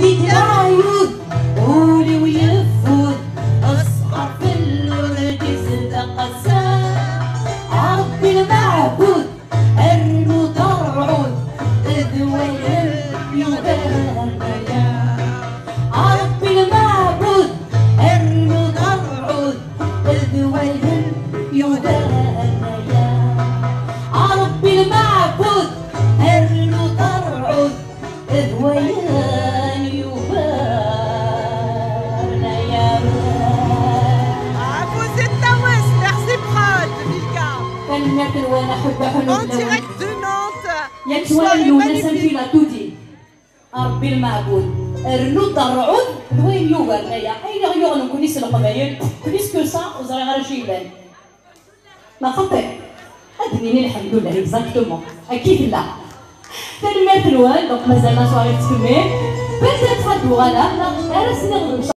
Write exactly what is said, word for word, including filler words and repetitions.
يترايد قولي ويفوت اصحى في اللون جسد قسام ربي المعبود ارنو ترعود ذوي يدانا ربي المعبود ارنو ترعود ذوي يدانا ربي المعبود ارنو ترعود ذوي En direct de Nantes. يا توالي ونسمتي لا تودي ربي المعبود رنو الرعود وين يوغر نيا اين يغنو كونيس القبايل كونيس كو سا وزري غير شي يبان ما خطير ادنيني الحمد لله اكزاكتومون اكيد لا تنمات الوان دونك مازال ما سواري تكمل بدات هاد الغلا لا راه سنغ